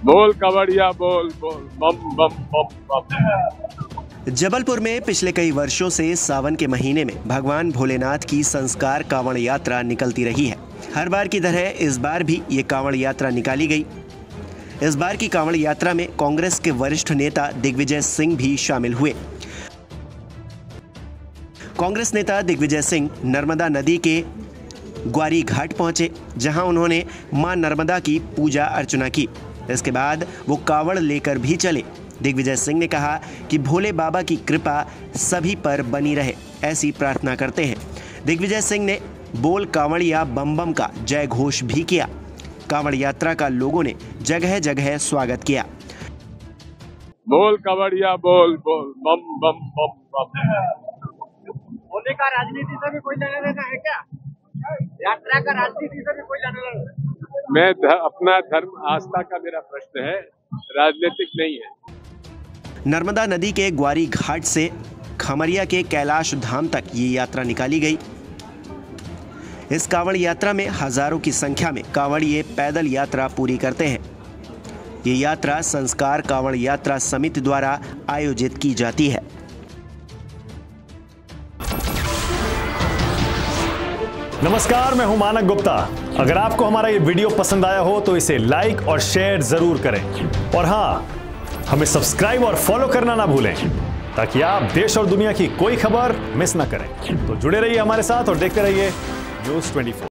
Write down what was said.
बोल कवड़िया बोल बोल बम बम बम बम। जबलपुर में पिछले कई वर्षों से सावन के महीने में भगवान भोलेनाथ की संस्कार कांवड़ यात्रा निकलती रही है। हर बार की तरह इस बार भी ये कांवड़ यात्रा निकाली गई। इस बार की कांवड़ यात्रा में कांग्रेस के वरिष्ठ नेता दिग्विजय सिंह भी शामिल हुए। कांग्रेस नेता दिग्विजय सिंह नर्मदा नदी के ग्वारी घाट पहुंचे, जहां उन्होंने मां नर्मदा की पूजा अर्चना की। इसके बाद वो कांवड़ लेकर भी चले। दिग्विजय सिंह ने कहा कि भोले बाबा की कृपा सभी पर बनी रहे, ऐसी प्रार्थना करते हैं। दिग्विजय सिंह ने बोल कांवड़िया बम बम का जय घोष भी किया। कांवड़ यात्रा का लोगों ने जगह जगह स्वागत किया। बोल कवड़िया बोल बोल बम बम बम बम। भोले का राजनीति से भी कोई लेना देना है क्या? यात्रा का राजनीति से भी कोई लेना देना है? मैं अपना धर्म आस्था का मेरा प्रश्न है, राजनीतिक नहीं है। नर्मदा नदी के ग्वारी घाट से खमरिया के कैलाश धाम तक ये यात्रा निकाली गई। इस कांवड़ यात्रा में हजारों की संख्या में कांवड़िये पैदल यात्रा पूरी करते हैं। ये यात्रा संस्कार कांवड़ यात्रा समिति द्वारा आयोजित की जाती है। नमस्कार, मैं हूं मानक गुप्ता। अगर आपको हमारा ये वीडियो पसंद आया हो तो इसे लाइक और शेयर जरूर करें, और हाँ, हमें सब्सक्राइब और फॉलो करना ना भूलें ताकि आप देश और दुनिया की कोई खबर मिस ना करें। तो जुड़े रहिए हमारे साथ और देखते रहिए न्यूज़ 24।